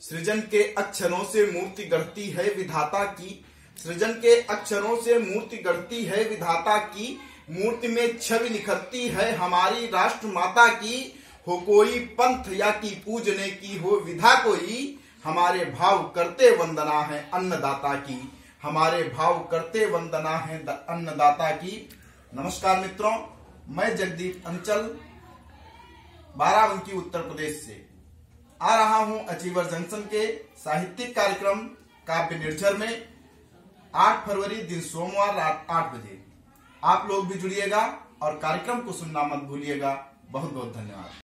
सृजन के अक्षरों से मूर्ति गढ़ती है विधाता की। सृजन के अक्षरों से मूर्ति गढ़ती है विधाता की। मूर्ति में छवि निखरती है हमारी राष्ट्र माता की। हो कोई पंथ या की पूजने की हो विधा कोई, हमारे भाव करते वंदना है अन्नदाता की। हमारे भाव करते वंदना है अन्नदाता की। नमस्कार मित्रों, मैं जगदीप अंचल बाराबंकी उत्तर प्रदेश से आ रहा हूं अचीवर जंक्शन के साहित्यिक कार्यक्रम काव्य निर्झर में 8 फरवरी दिन सोमवार रात 8 बजे। आप लोग भी जुड़िएगा और कार्यक्रम को सुनना मत भूलिएगा। बहुत बहुत धन्यवाद।